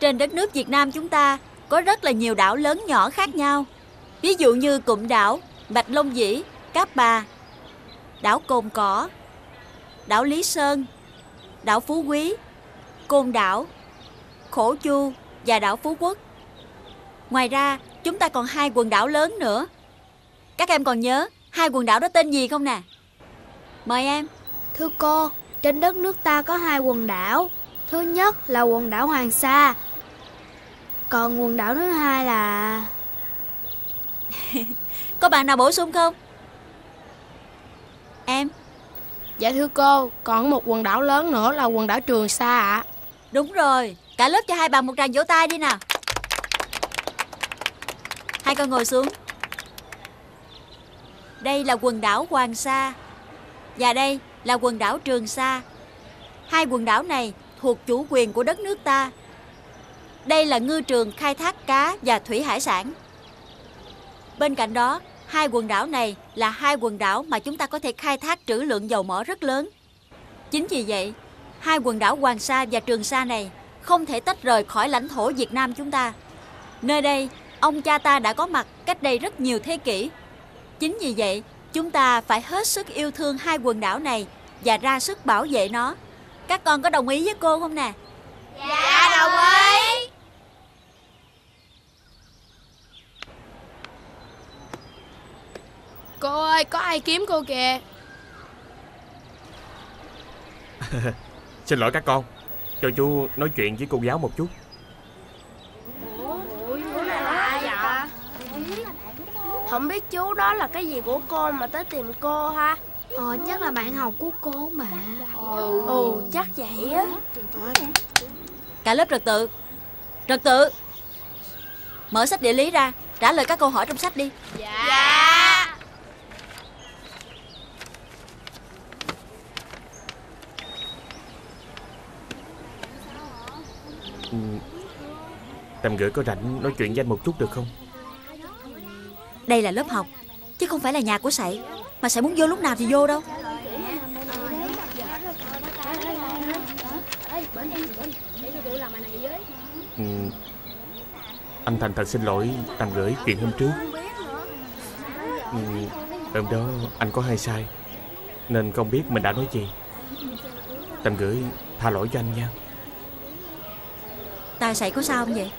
trên đất nước Việt Nam chúng ta có rất là nhiều đảo lớn nhỏ khác nhau. Ví dụ như Cụm Đảo, Bạch Long Vĩ, Cáp Bà, đảo Cồn Cỏ, đảo Lý Sơn, đảo Phú Quý, Côn Đảo, Khổ Chu và đảo Phú Quốc. Ngoài ra, chúng ta còn 2 quần đảo lớn nữa. Các em còn nhớ 2 quần đảo đó tên gì không nè? Mời em. Thưa cô, trên đất nước ta có 2 quần đảo. Thứ nhất là quần đảo Hoàng Sa. Còn quần đảo thứ hai là... Có bạn nào bổ sung không? Em. Dạ thưa cô, còn một quần đảo lớn nữa là quần đảo Trường Sa ạ. Đúng rồi, cả lớp cho hai bạn một tràng vỗ tay đi nào. Hai con ngồi xuống. Đây là quần đảo Hoàng Sa và đây là quần đảo Trường Sa. 2 quần đảo này thuộc chủ quyền của đất nước ta. Đây là ngư trường khai thác cá và thủy hải sản. Bên cạnh đó, 2 quần đảo này là 2 quần đảo mà chúng ta có thể khai thác trữ lượng dầu mỏ rất lớn. Chính vì vậy, 2 quần đảo Hoàng Sa và Trường Sa này không thể tách rời khỏi lãnh thổ Việt Nam chúng ta. Nơi đây, ông cha ta đã có mặt cách đây rất nhiều thế kỷ. Chính vì vậy, chúng ta phải hết sức yêu thương 2 quần đảo này và ra sức bảo vệ nó. Các con có đồng ý với cô không nè? Dạ đồng ý. Cô ơi, có ai kiếm cô kìa. Xin lỗi các con, cho chú nói chuyện với cô giáo một chút. Không biết chú đó là cái gì của cô mà tới tìm cô ha? Chắc là bạn học của cô mà. Chắc vậy á. Cả lớp trật tự. Trật tự. Mở sách địa lý ra, trả lời các câu hỏi trong sách đi. Dạ. Tầm gửi có rảnh nói chuyện với anh một chút được không? Đây là lớp học, chứ không phải là nhà của Sậy. Mà Sậy muốn vô lúc nào thì vô đâu. Anh thành thật xin lỗi Tầm gửi chuyện hôm trước. Hôm đó anh có hay sai nên không biết mình đã nói gì. Tầm gửi tha lỗi cho anh nha. Tay Sậy có sao không vậy?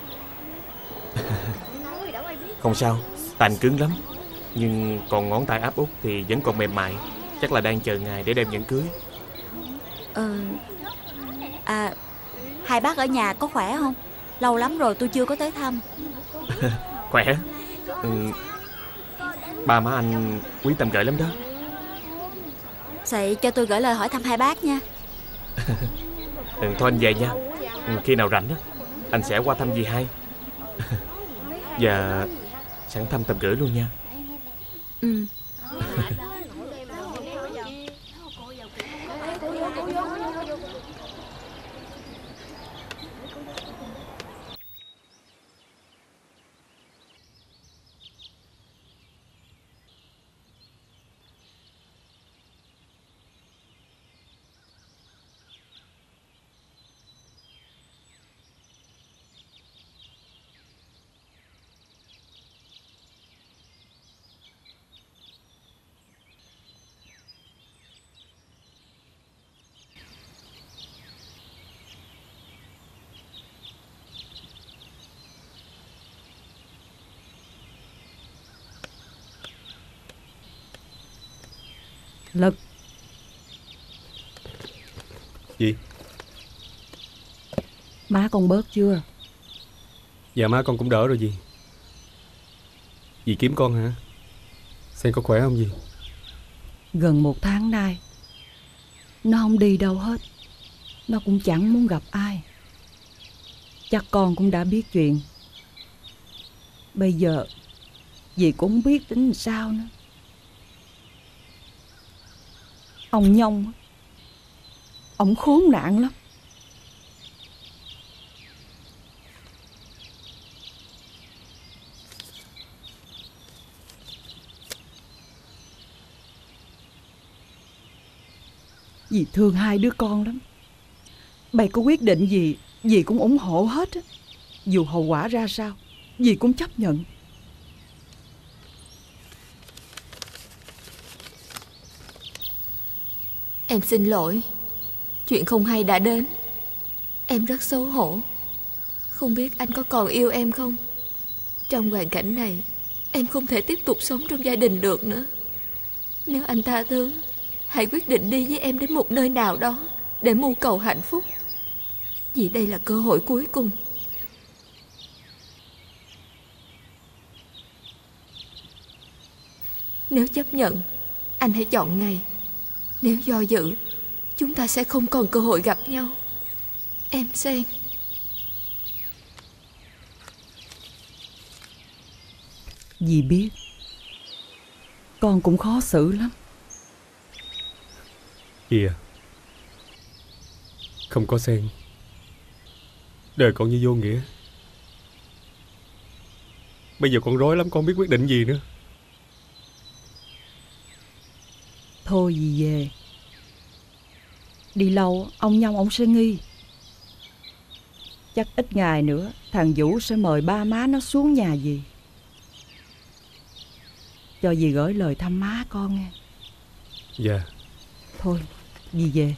Không sao, tay anh cứng lắm. Nhưng còn ngón tay áp út thì vẫn còn mềm mại. Chắc là đang chờ ngày để đem nhẫn cưới. Hai bác ở nhà có khỏe không? Lâu lắm rồi tôi chưa có tới thăm. Khỏe. Ba má anh quý Tầm gửi lắm đó. Sậy cho tôi gửi lời hỏi thăm hai bác nha. Thôi anh về nha. Khi nào rảnh á, anh sẽ qua thăm dì hai. Và sẵn thăm Tầm gửi luôn nha. Lực. Gì? Má con bớt chưa? Dạ má con cũng đỡ rồi dì. Dì kiếm con hả? Xem có khỏe không dì? Gần 1 tháng nay nó không đi đâu hết. Nó cũng chẳng muốn gặp ai. Chắc con cũng đã biết chuyện. Bây giờ dì cũng không biết tính sao nữa. Ông Nhông, ông khốn nạn lắm. Dì thương 2 đứa con lắm. Bày có quyết định gì dì cũng ủng hộ hết á. Dù hậu quả ra sao, dì cũng chấp nhận. Em xin lỗi. Chuyện không hay đã đến. Em rất xấu hổ. Không biết anh có còn yêu em không? Trong hoàn cảnh này, em không thể tiếp tục sống trong gia đình được nữa. Nếu anh tha thứ, hãy quyết định đi với em đến một nơi nào đó để mưu cầu hạnh phúc. Vì đây là cơ hội cuối cùng. Nếu chấp nhận, anh hãy chọn ngày. Nếu do dự, chúng ta sẽ không còn cơ hội gặp nhau. Em Sen. Dì biết con cũng khó xử lắm. Dì à, không có Sen, đời con như vô nghĩa. Bây giờ con rối lắm, con biết quyết định gì nữa. Thôi dì về. Đi lâu ông Nhông ông sẽ nghi. Chắc ít ngày nữa thằng Vũ sẽ mời ba má nó xuống nhà dì. Cho dì gửi lời thăm má con nghe. Dạ. Thôi dì về.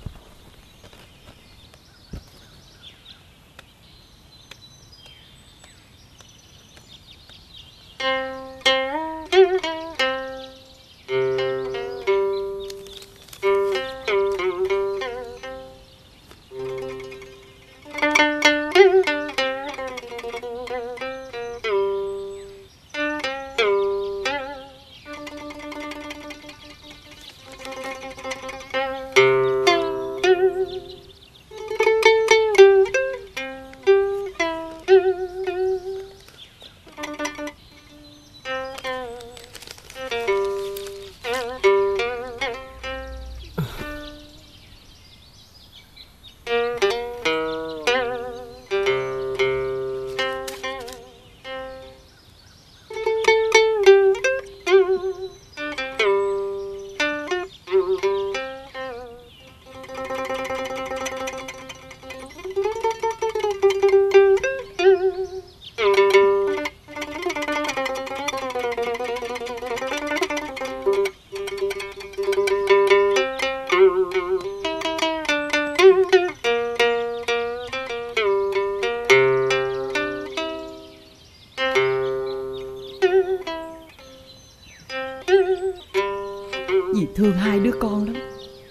Dì thương hai đứa con lắm.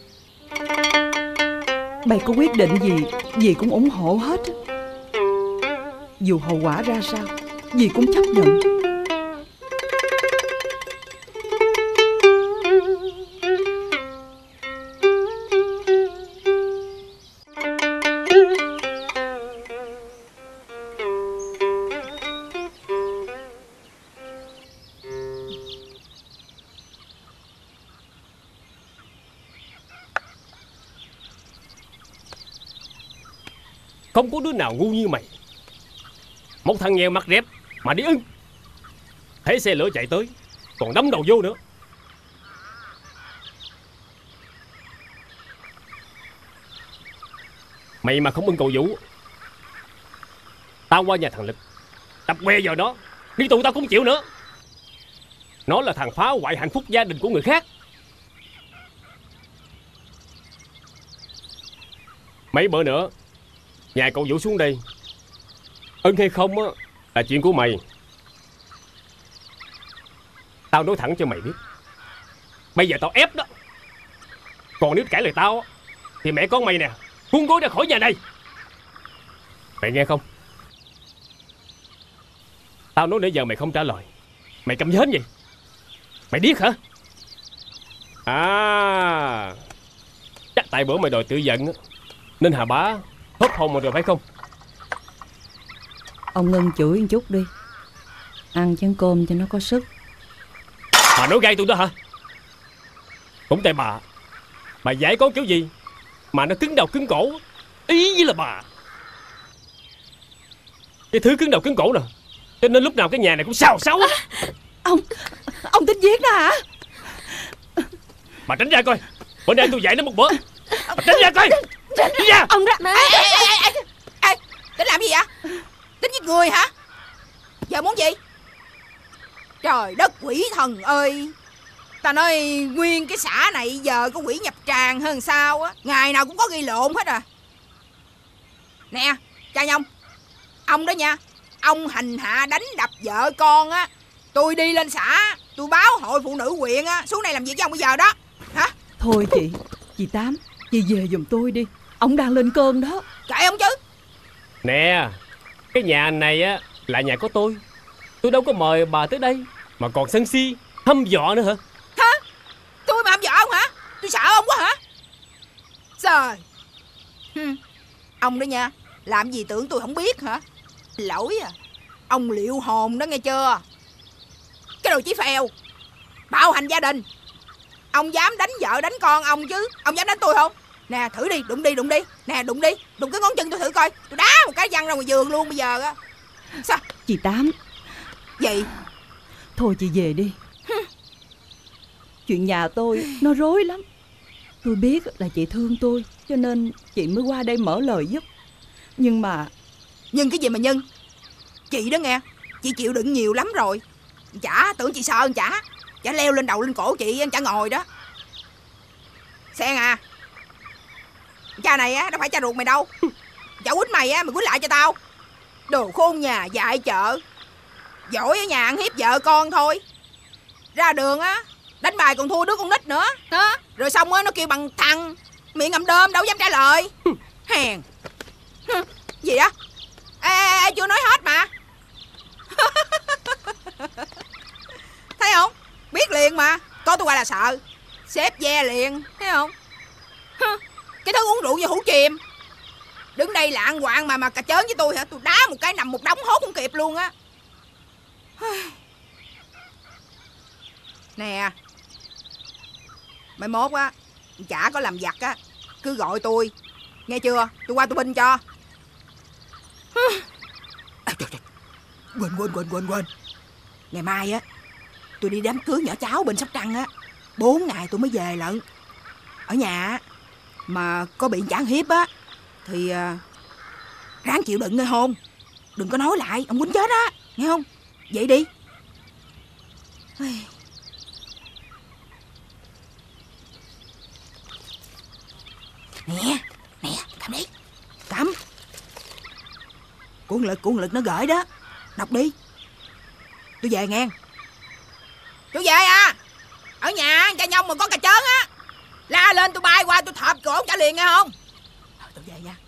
Bày có quyết định gì dì cũng ủng hộ hết. Dù hậu quả ra sao dì cũng chấp nhận. Không có đứa nào ngu như mày. Một thằng nghèo mặt rẹp mà đi ưng. Thấy xe lửa chạy tới còn đâm đầu vô nữa. Mày mà không ưng cậu Vũ, tao qua nhà thằng Lực tập que vào nó, đi tù tao cũng chịu nữa. Nó là thằng phá hoại hạnh phúc gia đình của người khác. Mấy bữa nữa nhà cậu Vũ xuống đây, ưng hay không á là chuyện của mày. Tao nói thẳng cho mày biết, bây giờ tao ép đó. Còn nếu cãi lời tao thì mẹ con mày nè cuốn gối ra khỏi nhà này. Mày nghe không? Tao nói nãy giờ mày không trả lời, mày câm như hến vậy. Mày điếc hả? À, chắc tại bữa mày đòi tự giận nên Hà Bá hớp hồn mà rồi phải không? Ông ngưng chửi một chút đi, ăn chén cơm cho nó có sức. Bà nói gai tôi đó hả? Cũng tại bà dạy con kiểu gì mà nó cứng đầu cứng cổ. Ý với là bà, cái thứ cứng đầu cứng cổ nè, cho nên lúc nào cái nhà này cũng xào xáo á. Ông tính giết nó hả? Bà tránh ra coi, bữa nay tôi dạy nó một bữa. Bà tránh ra coi. Đi ra. Ông ra. Ê, tính làm gì vậy? Tính giết người hả? Giờ muốn gì? Trời đất quỷ thần ơi, ta nói nguyên cái xã này giờ có quỷ nhập tràng hơn sao á, ngày nào cũng có gây lộn hết à. Nè cha Nhông, ông đó nha, ông hành hạ đánh đập vợ con á, tôi đi lên xã tôi báo hội phụ nữ huyện á xuống đây làm việc với ông bây giờ đó. Hả? Thôi chị Tám, chị về giùm tôi đi, ông đang lên cơn đó. Kệ ông chứ. Nè, cái nhà này á là nhà của tôi đâu có mời bà tới đây mà còn sân si hăm dọa nữa hả? Hả? Tôi mà hăm dọa ông hả? Tôi sợ ông quá hả? Trời. Ông đó nha, làm gì tưởng tôi không biết hả? Lỗi à, ông liệu hồn đó nghe chưa? Cái đồ chí phèo, bạo hành gia đình. Ông dám đánh vợ đánh con ông chứ, ông dám đánh tôi không? Nè thử đi, đụng đi. Nè đụng đi, đụng cái ngón chân tôi thử coi. Tôi đá một cái văng ra ngoài giường luôn bây giờ á. Sao? Chị Tám. Gì? Thôi chị về đi. Chuyện nhà tôi nó rối lắm. Tôi biết là chị thương tôi, cho nên chị mới qua đây mở lời giúp. Nhưng cái gì mà nhân? Chị đó nghe, chị chịu đựng nhiều lắm rồi. Chả tưởng chị sợ chả leo lên đầu lên cổ chị, chả ngồi đó. Sen à, cha này á đâu phải cha ruột mày đâu. Chả quýnh mày á, mày quýnh lại cho tao. Đồ khôn nhà dại chợ, giỏi ở nhà ăn hiếp vợ con thôi, ra đường á đánh bài còn thua đứa con nít nữa đó. Rồi xong á nó kêu bằng thằng, miệng ngậm đơm đâu dám trả lời. Hèn gì đó. Ê, chưa nói hết mà. Thấy không, biết liền mà, có tôi qua là sợ, xếp ve liền, thấy không? Cái thứ uống rượu như hũ chìm, đứng đây lạng quạng mà cà chớn với tôi hả? Tôi đá một cái nằm một đống hốt không kịp luôn á. Nè, mai mốt á chả có làm vặt á cứ gọi tôi, nghe chưa? Tôi qua tôi binh cho. Quên. Ngày mai á tôi đi đám cưới nhỏ cháu bên Sóc Trăng á, 4 ngày tôi mới về lận. Ở nhà á mà có bị chả hiếp á thì ráng chịu đựng nghe hôn. Đừng có nói lại, ông quýnh chết á, nghe không? Vậy đi. Nè, cầm đi. Cầm. Cuốn lực nó gửi đó. Đọc đi. Tôi về nghe. Tôi về à. Ở nhà cha Nhông mà có cà chớn á, la lên tôi bay qua tôi thọp cổ trả liền nghe không? Tôi về nha.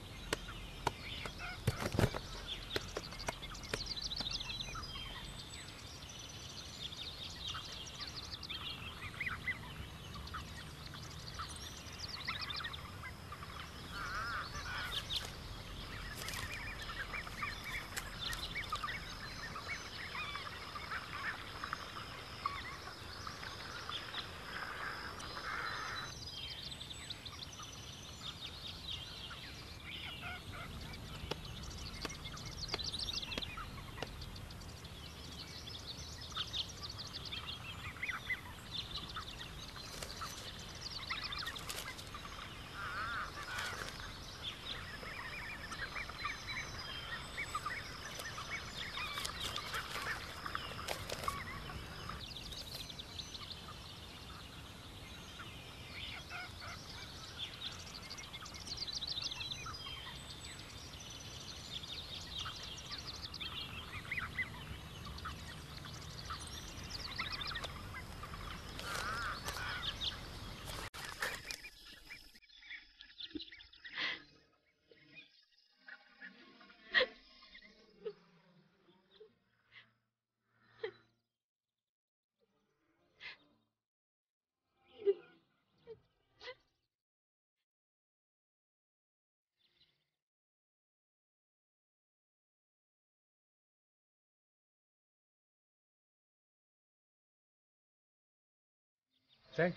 Sen.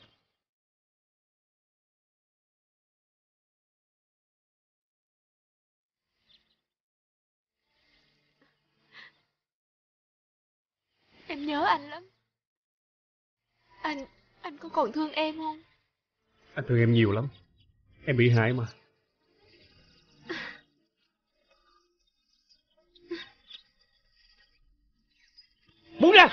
Em nhớ anh lắm. Anh có còn thương em không? Anh thương em nhiều lắm. Em bị hại mà. Buông ra.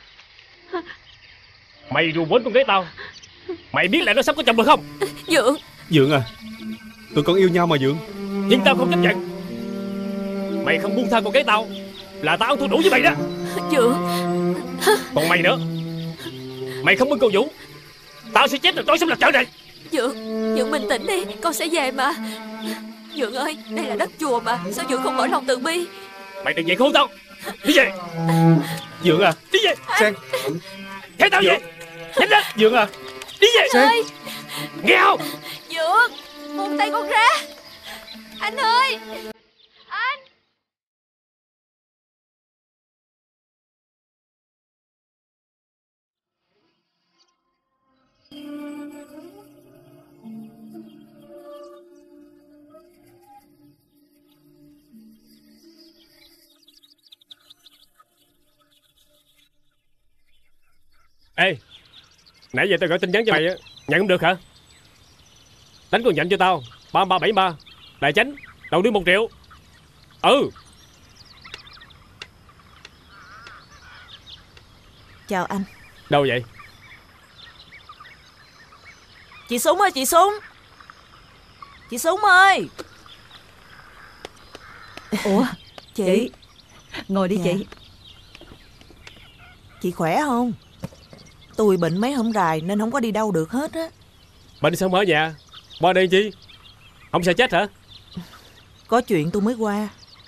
Mày ru quấn con gái tao. Mày biết là nó sắp có chồng rồi không? Dượng. Dượng à, tụi con yêu nhau mà Dượng. Nhưng tao không chấp nhận. Mày không buông tha con gái tao là tao thua đủ với mày đó. Dượng. Còn mày nữa, mày không bưng cầu Vũ, tao sẽ chết là tối sống là trở này. Dượng bình tĩnh đi, con sẽ về mà. Dượng ơi, đây là đất chùa mà, sao Dượng không mở lòng từ bi? Mày đừng vậy khốn tao. Đi về. Dượng à. Đi về. Sen. Theo tao về. Nhanh lên. Dượng à. Đi về. Sen. Ơi. Nghe không? Dượng, buông tay con ra. Anh ơi. Anh. Ê, nãy giờ tao gửi tin nhắn cho mày á, nhận không được hả? Đánh con nhận cho tao 3373 Đại Chánh, đầu đưa 1 triệu. Ừ. Chào anh. Đâu vậy? Chị Súng ơi, chị Súng. Chị Súng ơi. Ủa Chị. Ngồi đi. Dạ. Chị. Chị khỏe không? Tôi bệnh mấy hôm rày nên không có đi đâu được hết á. Bệnh sao ở nhà? Qua đây chi? Không sợ chết hả? Có chuyện tôi mới qua.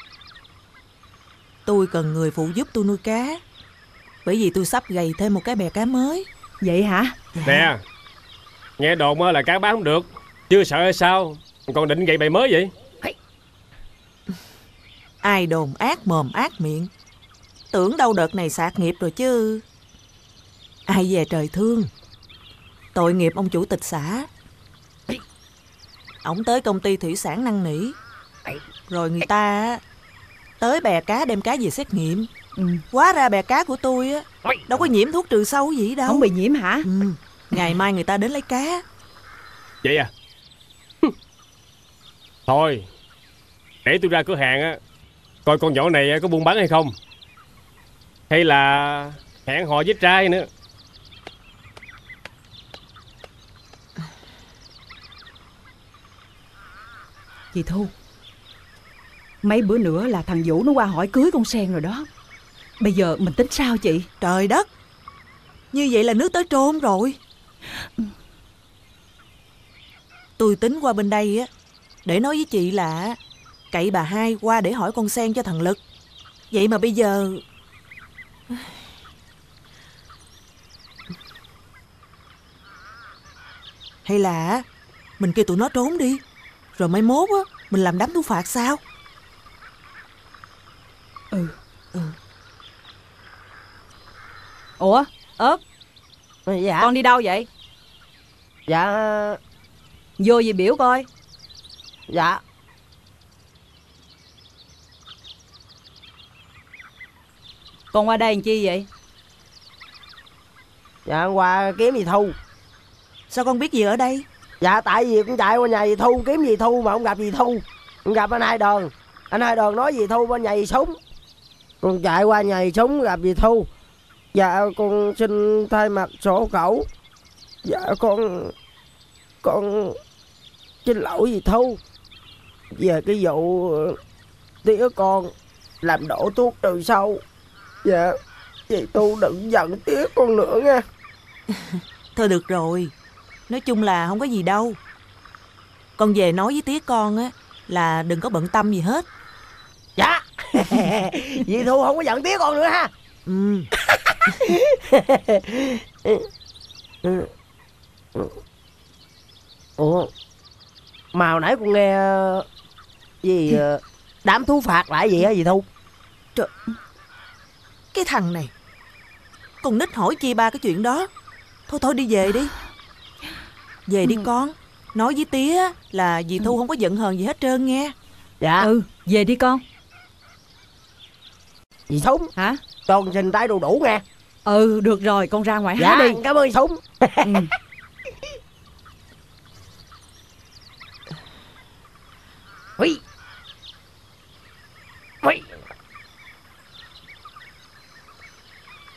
Tôi cần người phụ giúp tôi nuôi cá. Bởi vì tôi sắp gầy thêm một cái bè cá mới. Vậy hả? Nè, nghe đồn là cá bán không được, chưa sợ hay sao? Còn định gậy bày mới vậy? Ai đồn ác mồm ác miệng. Tưởng đâu đợt này sạt nghiệp rồi chứ. Ai về trời thương. Tội nghiệp ông chủ tịch xã. Ổng tới công ty thủy sản năn nỉ. Rồi người ta tới bè cá đem cá về xét nghiệm. Hóa ra bè cá của tôi á đâu có nhiễm thuốc trừ sâu gì đâu. Không bị nhiễm hả? Ngày mai người ta đến lấy cá. Vậy à? Thôi, để tôi ra cửa hàng á, coi con nhỏ này có buôn bán hay không, hay là hẹn hò với trai nữa. Chị Thu, mấy bữa nữa là thằng Vũ nó qua hỏi cưới con Sen rồi đó. Bây giờ mình tính sao chị? Trời đất, như vậy là nước tới trôn rồi. Tôi tính qua bên đây á để nói với chị là cậy bà hai qua để hỏi con Sen cho thằng Lực. Vậy mà bây giờ hay là mình kêu tụi nó trốn đi, rồi mai mốt á mình làm đám thú phạt sao? Ủa ớt, Dạ. con đi đâu vậy? Dạ. Vô gì biểu coi. Dạ. Con qua đây làm chi vậy? Dạ qua kiếm dì Thu. Sao con biết gì ở đây? Dạ tại vì con chạy qua nhà dì Thu kiếm dì Thu mà không gặp dì Thu. Con gặp anh Hai Đòn. Anh Hai Đòn nói dì Thu bên nhà dì Súng. Con chạy qua nhà dì Súng gặp dì Thu. Dạ con xin thay mặt sổ khẩu. Dạ con xin lỗi dì Thu về cái vụ tía con làm đổ thuốc trừ sâu. Dạ dì Thu đừng giận tía con nữa nha. Thôi được rồi, nói chung là không có gì đâu. Con về nói với tía con á là đừng có bận tâm gì hết. Dạ. Dì Thu không có giận tía con nữa ha. Ủa mà hồi nãy con nghe gì đám thú phạt lại gì hả dì Thu? Trời, cái thằng này con nít hỏi chi ba cái chuyện đó. Thôi đi về đi. Về đi con. Nói với tía là dì Thu không có giận hờn gì hết trơn nghe. Dạ. Về đi con. Dì Súng hả? Con xin tay đủ nghe. Được rồi, con ra ngoài dạ, há đi. Cảm ơn Súng. Ui. Ui.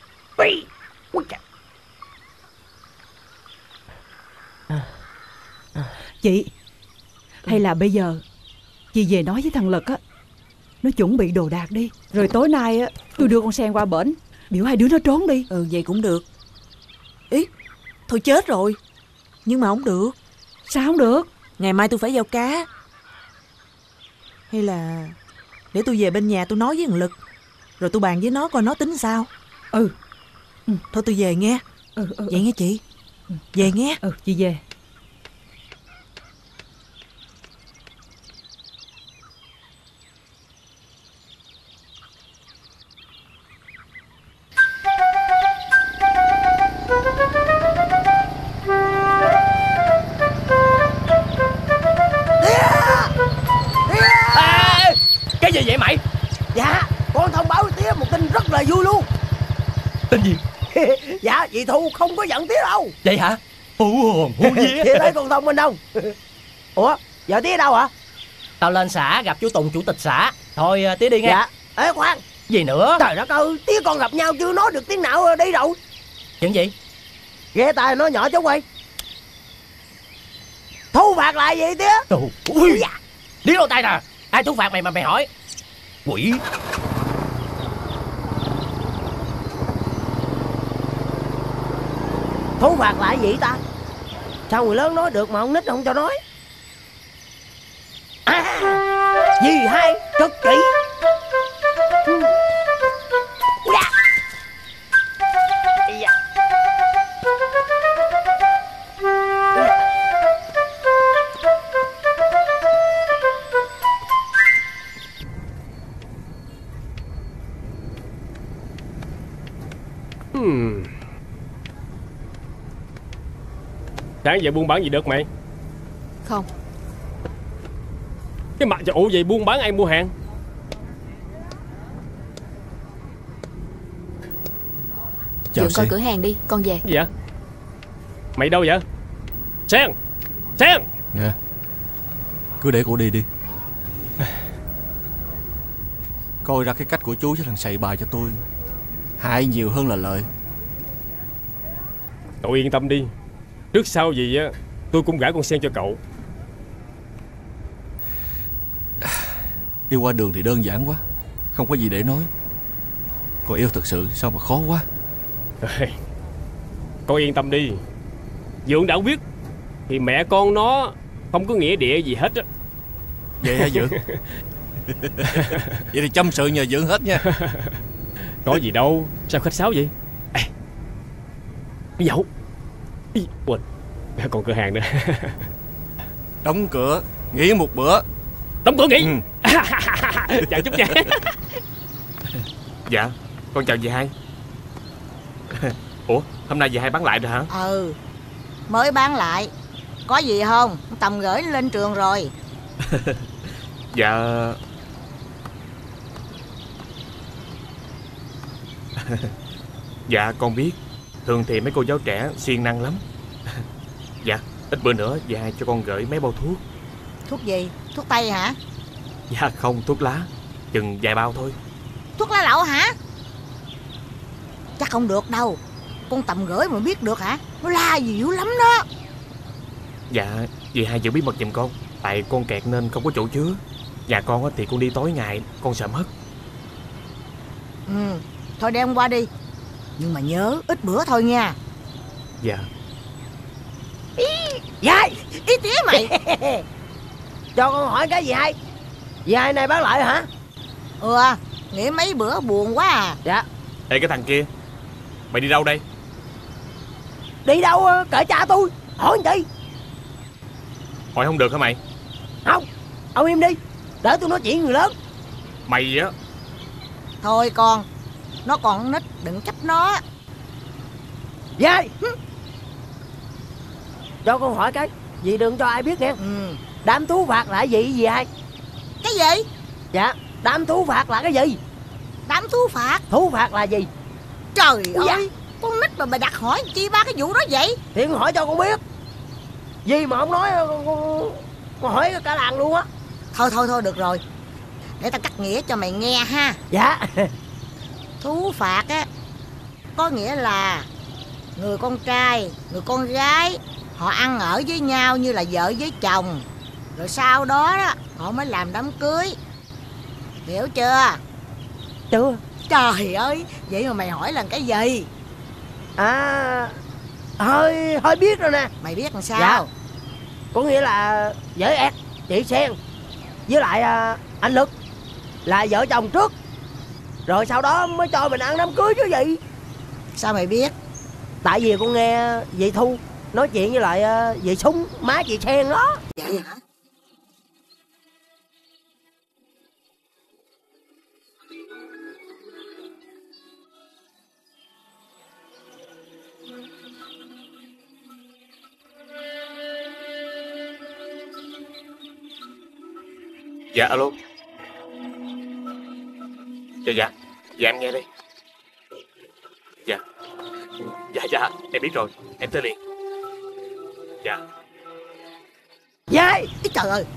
Chị, hay là bây giờ chị về nói với thằng Lực á, nó chuẩn bị đồ đạc đi, rồi tối nay á tôi đưa con Sen qua bển, biểu hai đứa nó trốn đi. Ừ, vậy cũng được. Ý, thôi chết rồi. Nhưng mà không được. Sao không được? Ngày mai tôi phải giao cá. Hay là để tôi về bên nhà tôi nói với thằng Lực, rồi tôi bàn với nó coi nó tính sao. Ừ. Thôi tôi về nghe. Vậy nghe chị. Về nghe. Chị về. Cái gì vậy mày? Dạ, con thông báo với tía một tin rất là vui luôn. Tin gì? Dạ, dì Thu không có giận tía đâu. Vậy hả? Hú vía. Tía thấy con thông minh không? Ủa, giờ tía đâu hả? Tao lên xã gặp chú Tùng, chủ tịch xã. Thôi tía đi nghe. Dạ. Ê khoan. Gì nữa? Trời đất ơi, tía con gặp nhau chưa nói được tiếng nào đi rồi. Chuyện gì? Ghé tai nói nhỏ cháu quay. Thu phạt lại vậy tía? Ui, điếu đầu tay nè. Ai thu phạt mày mà mày hỏi? Quỷ. Thu phạt lại gì ta? Sao người lớn nói được mà ông nít không cho nói? Dì hai cực kỹ. Sáng giờ buôn bán gì được mày? Không. Cái mặt cho ủ vậy buôn bán ai mua hàng? Dượng coi cửa hàng đi, con về. Gì vậy? Mày đâu vậy? Sen! Sen! Nè, cứ để cô đi đi. Coi ra cái cách của chú với thằng xày bài cho tôi hại nhiều hơn là lợi. Cậu yên tâm đi. Trước sau gì á tôi cũng gả con Sen cho cậu. Yêu qua đường thì đơn giản quá, không có gì để nói. Còn yêu thật sự sao mà khó quá. Con yên tâm đi. Dượng đã biết thì mẹ con nó không có nghĩa địa gì hết á. Vậy hả Dượng? Vậy thì chăm sự nhờ Dượng hết nha. Có gì đâu. Sao khách sáo vậy? Cái dậu. Quên, còn cửa hàng nữa. Đóng cửa, nghỉ một bữa. Đóng cửa nghỉ. Chào chúc nha. Dạ, con chào dì hai. Ủa, hôm nay dì hai bán lại rồi hả? Ừ, mới bán lại. Có gì không? Tầm gửi lên trường rồi. Dạ. Dạ con biết. Thường thì mấy cô giáo trẻ siêng năng lắm. Dạ, ít bữa nữa dì hai cho con gửi mấy bao thuốc. Thuốc gì? Thuốc tây hả? Dạ không, thuốc lá. Chừng vài bao thôi. Thuốc lá lậu hả? Chắc không được đâu. Con tầm gửi mà biết được hả? Nó la dữ lắm đó. Dạ, dì hai giữ bí mật giùm con. Tại con kẹt nên không có chỗ chứa. Nhà con thì con đi tối ngày, con sợ mất. Ừ, thôi đem qua đi. Nhưng mà nhớ ít bữa thôi nha. Dạ. Dì Ý tía mày. Cho con hỏi cái gì hay? Dì hai này bán lại hả? Ừ, nghĩ mấy bữa buồn quá à. Dạ. Ê cái thằng kia, mày đi đâu đây? Đi đâu kệ cha tôi. Hỏi gì? Hỏi không được hả mày? Không, ông im đi. Để tôi nói chuyện người lớn. Mày á. Thôi con, nó còn nít, đừng chấp nó. Dì, cho con hỏi cái. Dì đừng cho ai biết nghe. Đám thú phạt là gì dì hai? Cái gì? Dạ, đám thú phạt là cái gì? Đám thú phạt? Thú phạt là gì? Trời ơi, con nít mà mày đặt hỏi chi ba cái vụ đó vậy? Thì con hỏi cho con biết. Gì mà không nói con hỏi cả làng luôn á. Thôi được rồi. Để tao cắt nghĩa cho mày nghe ha. Dạ. Thú phạt á có nghĩa là Người con trai, người con gái, họ ăn ở với nhau như là vợ với chồng. Rồi sau đó họ mới làm đám cưới. Hiểu chưa? Chưa. Trời ơi, vậy mà mày hỏi là cái gì? À, hơi biết rồi nè. Mày biết làm sao? Dạ. Có nghĩa là với Ed, chị Sen với lại anh Lực là vợ chồng trước, rồi sau đó mới cho mình ăn đám cưới chứ gì. Sao mày biết? Tại vì con nghe dì Thu nói chuyện với lại dì Súng, má chị Sen đó. Vậy hả? Dạ alo. Dạ em nghe đây. Dạ em biết rồi, em tới liền. Dạ. Dây. Trời ơi.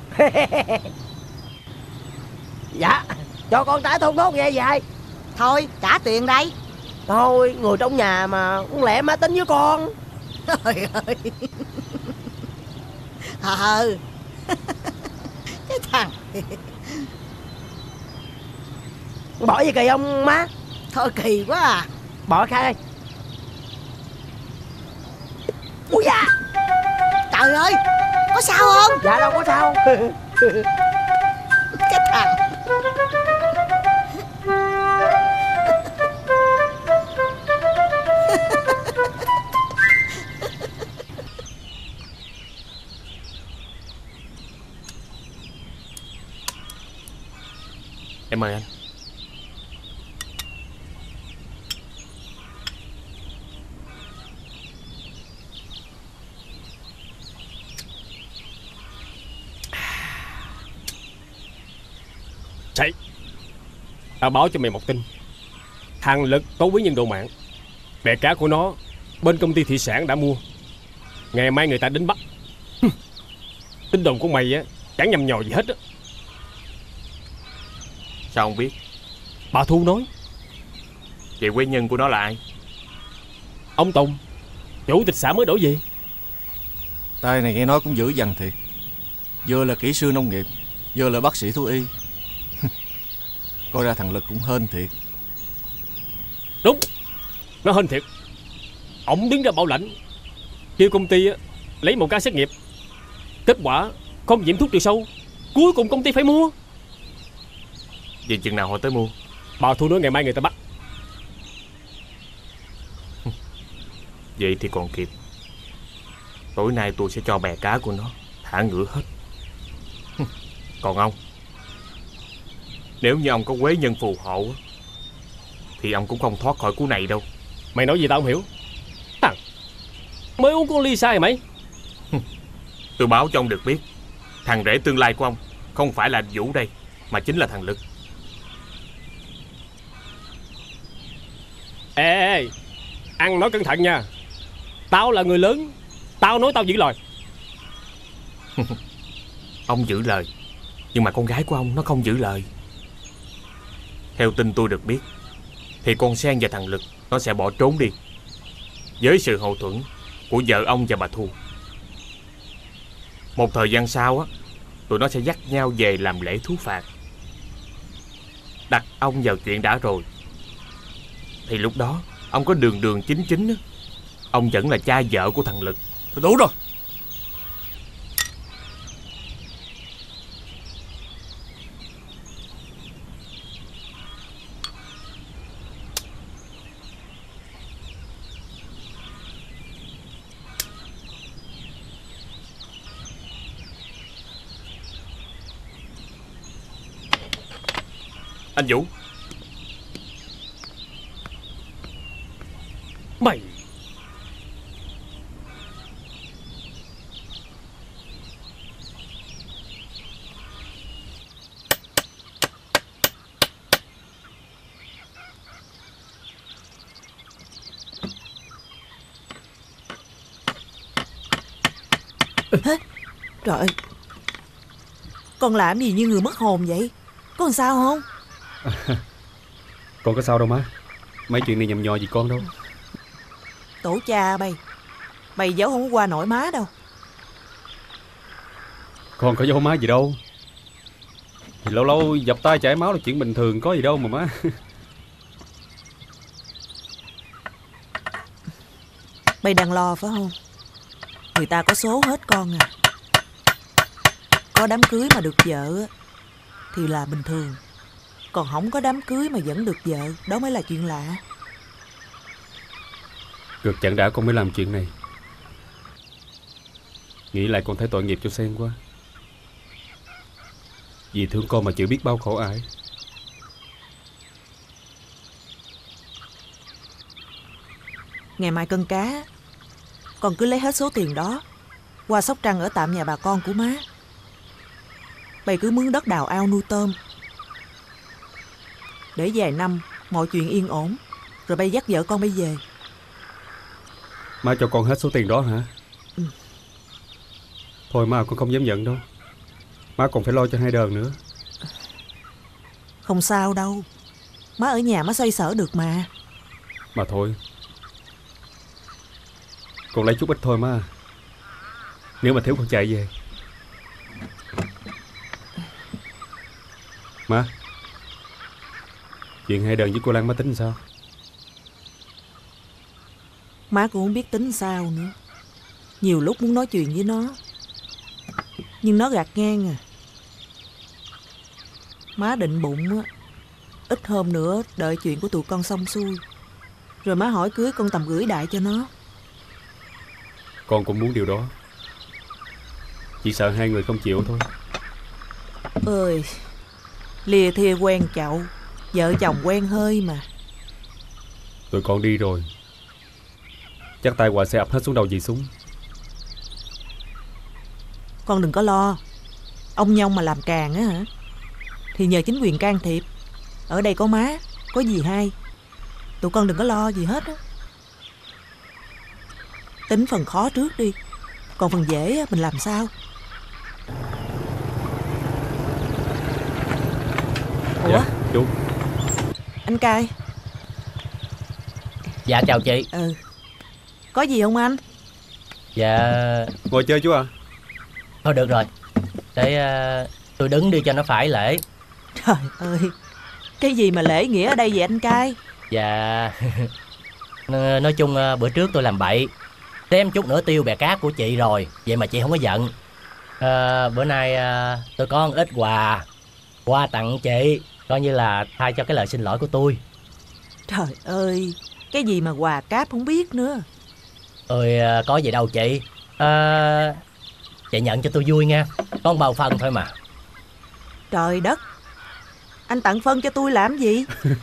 Dạ, cho con tải thông nốt nghe vậy. Thôi trả tiền đây. Thôi người trong nhà mà không lẽ má tính với con. Trời ơi. Cái thằng. Bỏ gì kỳ không má? Thôi kỳ quá à. Bỏ khai. Ui da. Trời ơi, có sao không? Dạ đâu có sao. Cái thằng. Em mời anh. Chạy. Tao báo cho mày một tin. Thằng Lực tố với nhân độ mạng. Bè cá của nó bên công ty thủy sản đã mua. Ngày mai người ta đến bắt. Tin đồn của mày á chẳng nhầm nhò gì hết á. Sao không biết? Bà Thu nói. Vậy quê nhân của nó là ai? Ông Tùng, chủ tịch xã mới đổi về. Tay này nghe nói cũng dữ dằn thiệt. Vừa là kỹ sư nông nghiệp, vừa là bác sĩ thú y. Coi ra thằng Lực cũng hên thiệt. Đúng, nó hên thiệt. Ổng đứng ra bảo lãnh, kêu công ty lấy một ca xét nghiệm. Kết quả không nhiễm thuốc trừ sâu. Cuối cùng công ty phải mua. Vậy chừng nào họ tới mua? Bà Thu nói ngày mai người ta bắt. Vậy thì còn kịp. Tối nay tôi sẽ cho bè cá của nó thả ngựa hết. Còn ông, nếu như ông có quế nhân phù hộ thì ông cũng không thoát khỏi cú này đâu. Mày nói gì tao không hiểu. Thằng mới uống con ly sai mày. Tôi báo cho ông được biết, thằng rể tương lai của ông không phải là Vũ đây, mà chính là thằng Lực. Ê, ăn nói cẩn thận nha. Tao là người lớn, tao nói tao giữ lời. Ông giữ lời, nhưng mà con gái của ông nó không giữ lời. Theo tin tôi được biết thì con Sen và thằng Lực nó sẽ bỏ trốn đi với sự hậu thuẫn của vợ ông và bà Thu. Một thời gian sau á, tụi nó sẽ dắt nhau về làm lễ thú phạt. Đặt ông vào chuyện đã rồi thì lúc đó ông có đường đường chính chính á, ông vẫn là cha vợ của thằng Lực. Đủ rồi. Anh Vũ. Mày. Hả? Trời ơi, con làm gì như người mất hồn vậy? Con sao không? Con có sao đâu má. Mấy chuyện này nhầm nhò gì con đâu. Tổ cha mày giấu không có qua nổi má đâu. Con có giấu má gì đâu. Thì lâu lâu dập tay chảy máu là chuyện bình thường, có gì đâu mà má. Mày đang lo phải không? Người ta có số hết con à. Có đám cưới mà được vợ thì là bình thường. Còn không có đám cưới mà vẫn được vợ, đó mới là chuyện lạ. Cực chẳng đã con mới làm chuyện này. Nghĩ lại con thấy tội nghiệp cho Sen quá. Vì thương con mà chịu biết bao khổ ải. Ngày mai cân cá, con cứ lấy hết số tiền đó qua Sóc Trăng ở tạm nhà bà con của má. Bày cứ mướn đất đào ao nuôi tôm, để vài năm mọi chuyện yên ổn, rồi bay dắt vợ con bay về. Má cho con hết số tiền đó hả? Ừ. Thôi má, con không dám nhận đâu. Má còn phải lo cho hai đờn nữa. Không sao đâu, má ở nhà má xoay sở được mà. Mà thôi, con lấy chút ít thôi má. Nếu mà thiếu con chạy về. Má, chuyện hai đờn với cô Lan má tính sao? Má cũng không biết tính sao nữa. Nhiều lúc muốn nói chuyện với nó, nhưng nó gạt ngang à. Má định bụng á, ít hôm nữa đợi chuyện của tụi con xong xuôi, rồi má hỏi cưới con tầm gửi đại cho nó. Con cũng muốn điều đó. Chỉ sợ hai người không chịu thôi. Ơi, lìa thìa quen chậu, vợ chồng quen hơi mà. Tụi con đi rồi, chắc tai họa sẽ ập hết xuống đầu dì Súng. Con đừng có lo. Ông Nhông mà làm càng á hả, thì nhờ chính quyền can thiệp. Ở đây có má, có dì hai. Tụi con đừng có lo gì hết á. Tính phần khó trước đi, còn phần dễ mình làm sao. Ủa? Dạ, chú. Anh Cai. Dạ chào chị. Có gì không anh? Dạ. Ngồi chơi chú à? Thôi được rồi, để tôi đứng đi cho nó phải lễ. Trời ơi, cái gì mà lễ nghĩa ở đây vậy anh Cai? Dạ. Nói chung bữa trước tôi làm bậy, thêm chút nữa tiêu bè cát của chị rồi, vậy mà chị không có giận. Bữa nay tôi có một ít quà tặng chị, coi như là thay cho cái lời xin lỗi của tôi. Trời ơi, cái gì mà quà cáp không biết nữa. Ơi, có gì đâu chị. Chị nhận cho tôi vui nha, con bao phân thôi mà. Trời đất, anh tặng phân cho tôi làm gì?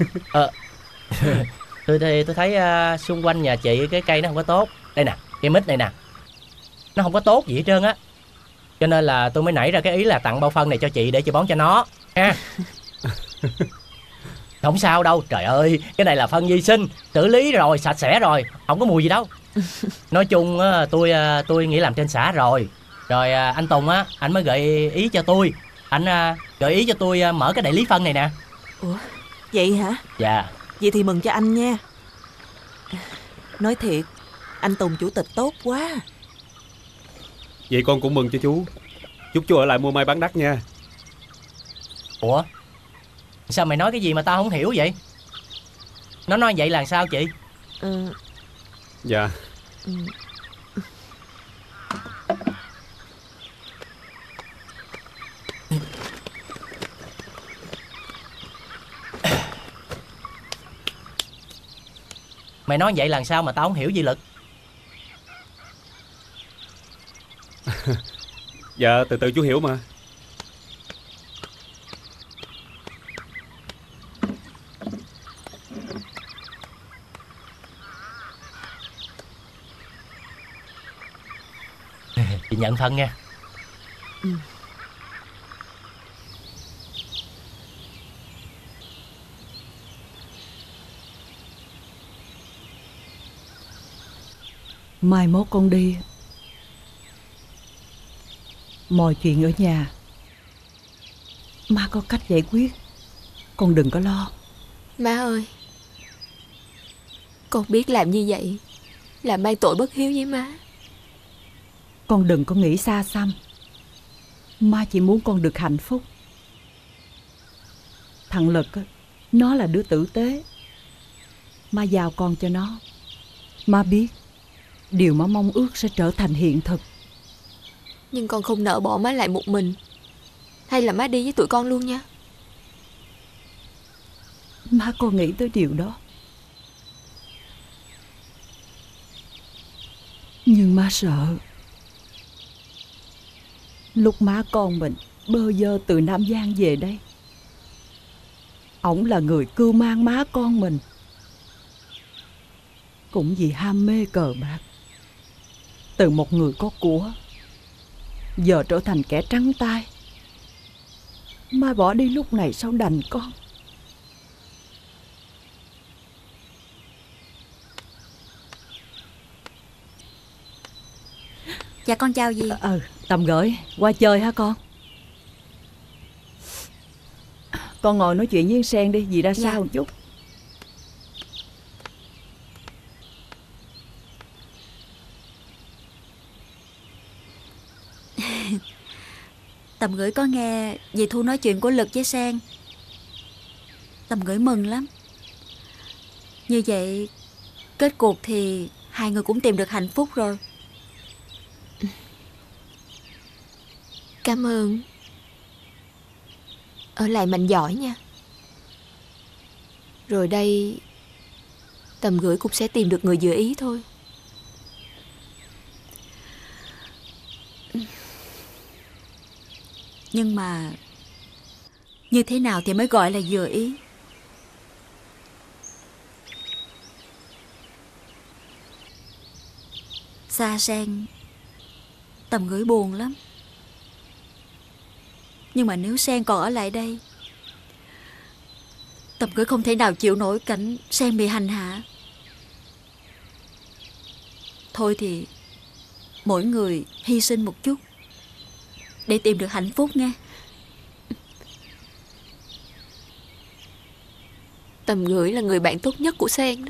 Tôi thấy xung quanh nhà chị cái cây nó không có tốt. Đây nè, cây mít này nè, nó không có tốt gì hết trơn á. Cho nên là tôi mới nảy ra cái ý là tặng bao phân này cho chị để chị bón cho nó ha. Không sao đâu, trời ơi, cái này là phân vi sinh, xử lý rồi, sạch sẽ rồi, không có mùi gì đâu. Nói chung tôi nghĩ làm trên xã rồi. Rồi anh Tùng á, anh mới gợi ý cho tôi. Anh gợi ý cho tôi mở cái đại lý phân này nè. Ủa, vậy hả? Dạ. Vậy thì mừng cho anh nha. Nói thiệt, anh Tùng chủ tịch tốt quá. Vậy con cũng mừng cho chú. Chúc chú ở lại mua mai bán đắt nha. Ủa, sao mày nói cái gì mà tao không hiểu vậy? Nó nói vậy là sao chị? Dạ. Mày nói vậy là sao mà tao không hiểu gì Lực? Dạ, từ từ chú hiểu mà. Chị nhận phân nha. Mai mốt con đi, mọi chuyện ở nhà má có cách giải quyết, con đừng có lo. Má ơi, con biết làm như vậy Là mang tội bất hiếu với má. Con đừng có nghĩ xa xăm. Má chỉ muốn con được hạnh phúc. Thằng Lực á, nó là đứa tử tế. Má giao con cho nó. Má biết điều má mong ước sẽ trở thành hiện thực. Nhưng con không nỡ bỏ má lại một mình. Hay là má đi với tụi con luôn nha. Má còn nghĩ tới điều đó. Nhưng má sợ lúc má con mình bơ vơ từ Nam Giang về đây, ổng là người cưu mang má con mình, cũng vì ham mê cờ bạc, từ một người có của giờ trở thành kẻ trắng tay. Má bỏ đi lúc này sao đành con. Dạ con chào dì. Tầm gửi qua chơi hả con? Con ngồi nói chuyện với Sen đi, dì ra sau một chút. Tầm gửi có nghe dì Thu nói chuyện của Lực với Sen. Tầm gửi mừng lắm. Như vậy kết cuộc thì hai người cũng tìm được hạnh phúc rồi. Cảm ơn. Ở lại mạnh giỏi nha. Rồi đây Tầm gửi cũng sẽ tìm được người vừa ý thôi. Nhưng mà như thế nào thì mới gọi là vừa ý? Xa Sen, Tầm gửi buồn lắm. Nhưng mà nếu Sen còn ở lại đây, Tầm gửi không thể nào chịu nổi cảnh Sen bị hành hạ. Thôi thì mỗi người hy sinh một chút để tìm được hạnh phúc nghe. Tầm gửi là người bạn tốt nhất của Sen đó.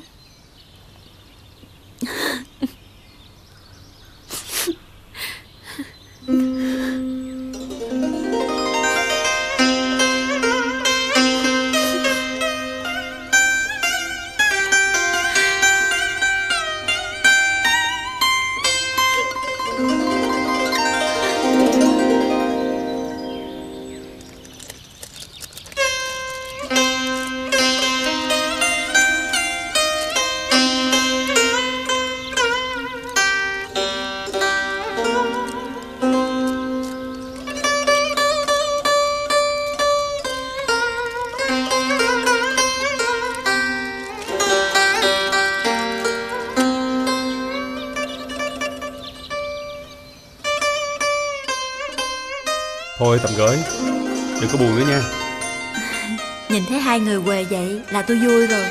Thôi Tầm gửi, đừng có buồn nữa nha. Nhìn thấy hai người què vậy là tôi vui rồi.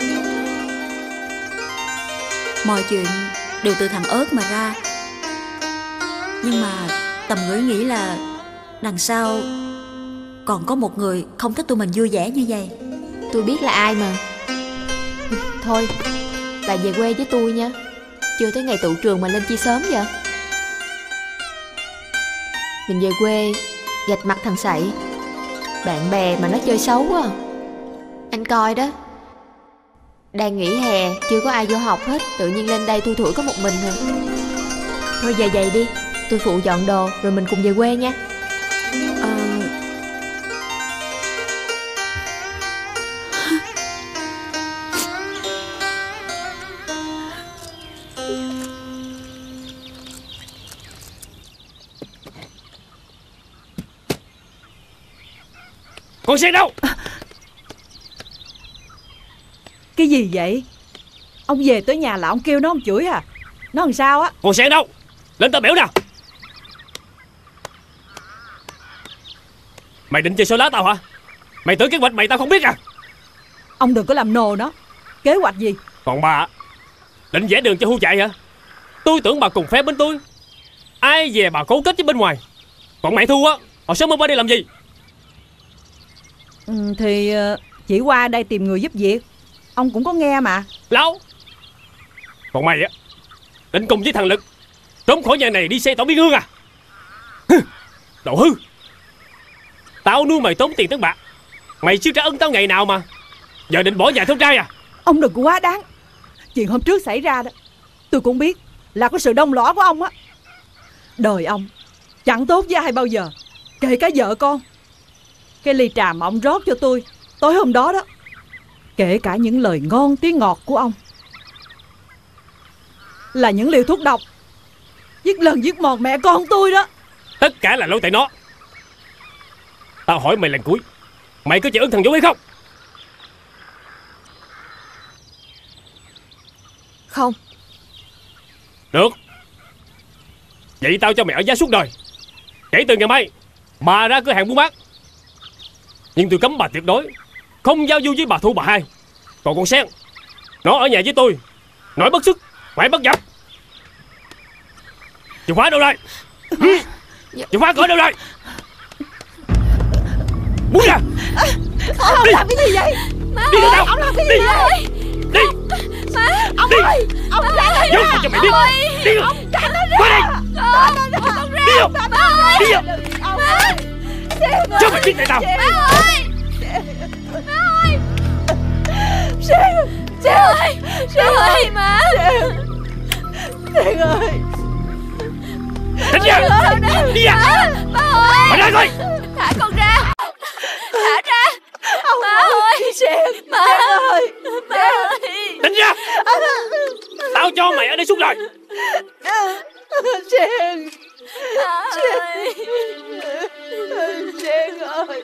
Mọi chuyện đều từ thằng ớt mà ra. Nhưng mà Tầm gửi nghĩ là đằng sau còn có một người không thích tụi mình vui vẻ như vậy. Tôi biết là ai mà. Thôi, bà về quê với tôi nha. Chưa tới ngày tụ trường mà lên chi sớm vậy. Mình về quê gạch mặt thằng Sậy. Bạn bè mà nó chơi xấu quá. Anh coi đó, đang nghỉ hè, chưa có ai vô học hết, tự nhiên lên đây thui thủi có một mình thôi. Thôi về vậy đi, tôi phụ dọn đồ rồi mình cùng về quê nha. Con Sen đâu? Cái gì vậy? Ông về tới nhà là ông kêu nó, ông chửi à? Nó làm sao á? Con Sen đâu? Lên tao biểu nè. Mày định chơi xôi lá tao hả? Mày tưởng kế hoạch mày tao không biết à? Ông đừng có làm nồ nó. Kế hoạch gì? Còn bà định vẽ đường cho Hu chạy hả? Tôi tưởng bà cùng phe bên tôi. Ai về bà cấu kết với bên ngoài. Còn mày Thu á, họ sớm mới đi làm gì? Thì chỉ qua đây tìm người giúp việc. Ông cũng có nghe mà. Lâu. Còn mày á, định cùng với thằng Lực trốn khỏi nhà này đi xây tổ Biên Hương à? Đồ hư! Tao nuôi mày tốn tiền tốn bạc, mày chưa trả ơn tao ngày nào mà giờ định bỏ nhà theo trai à? Ông đừng có quá đáng. Chuyện hôm trước xảy ra đó tôi cũng biết là có sự đông lõa của ông á. Đời ông chẳng tốt với ai bao giờ, kể cả vợ con. Cái ly trà mà ông rót cho tôi tối hôm đó đó, kể cả những lời ngon tiếng ngọt của ông, là những liều thuốc độc giết lần giết mòn mẹ con tôi đó. Tất cả là lỗi tại nó. Tao hỏi mày lần cuối, mày có trả ơn thằng Vũ hay không? Không. Được. Vậy tao cho mày ở giá suốt đời. Kể từ ngày mai bà ra cửa hàng buôn bán, nhưng tôi cấm bà tuyệt đối không giao du với bà Thu bà Hai. Còn con Sen, nó ở nhà với tôi, nói bất sức phải bắt giặc. Chìa khóa đâu đây? Chìa khóa cửa đâu đây? Muốn ra. Ông làm cái gì vậy? Đi đâu đâu? Ông làm cái gì vậy? Đi. Má. Ông đi. ơi, ông tránh nó Vô ra. cho mày biết. Đi. Ông tránh nó ra. Qua đây. Con ra. Đi không? Má ơi. Đi không? Ông ơi. Cho mày biết tại tao. Má ơi. Má ơi. Sen ơi. Sen ơi má. Sen ơi. Tránh ra. Đi ra. Má ơi. Mày ra coi. Thả con ra. Thả ra. Má ơi. Sen. Má ơi. Má ơi. Tránh ra. Tao cho mày ở đây suốt đời. Sen. Sen. Sen ơi.